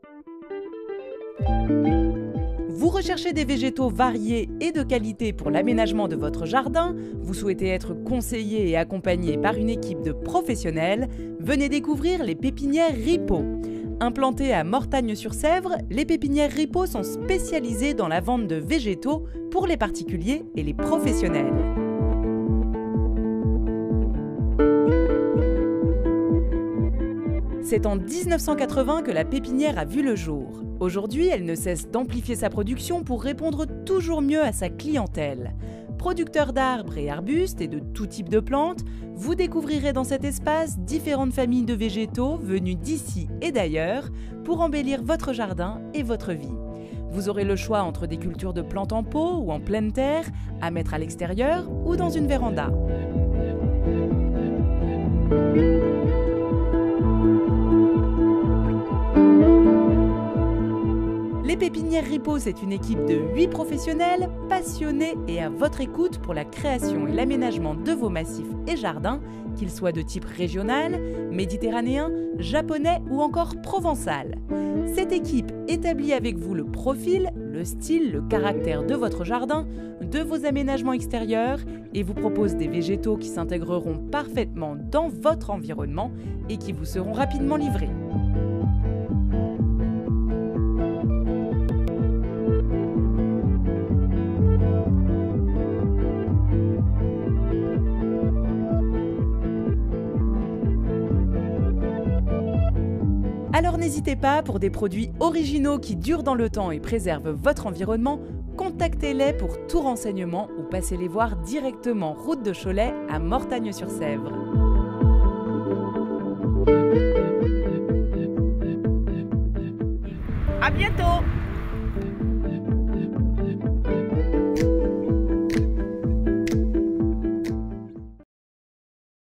Vous recherchez des végétaux variés et de qualité pour l'aménagement de votre jardin, vous souhaitez être conseillé et accompagné par une équipe de professionnels, venez découvrir les pépinières Ripaud. Implantées à Mortagne-sur-Sèvre, les pépinières Ripaud sont spécialisées dans la vente de végétaux pour les particuliers et les professionnels. C'est en 1980 que la pépinière a vu le jour. Aujourd'hui, elle ne cesse d'amplifier sa production pour répondre toujours mieux à sa clientèle. Producteur d'arbres et arbustes et de tout type de plantes, vous découvrirez dans cet espace différentes familles de végétaux venus d'ici et d'ailleurs pour embellir votre jardin et votre vie. Vous aurez le choix entre des cultures de plantes en pot ou en pleine terre, à mettre à l'extérieur ou dans une véranda. Les pépinières Ripaud, c'est une équipe de 8 professionnels passionnés et à votre écoute pour la création et l'aménagement de vos massifs et jardins, qu'ils soient de type régional, méditerranéen, japonais ou encore provençal. Cette équipe établit avec vous le profil, le style, le caractère de votre jardin, de vos aménagements extérieurs et vous propose des végétaux qui s'intégreront parfaitement dans votre environnement et qui vous seront rapidement livrés. Alors n'hésitez pas, pour des produits originaux qui durent dans le temps et préservent votre environnement, contactez-les pour tout renseignement ou passez les voir directement route de Cholet à Mortagne-sur-Sèvre. À bientôt!